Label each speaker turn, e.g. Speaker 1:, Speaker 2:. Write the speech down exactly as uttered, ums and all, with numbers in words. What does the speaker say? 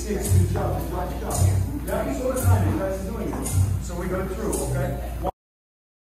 Speaker 1: six, good job, good job. Yeah, so what time you guys are doing it? So we go through, okay?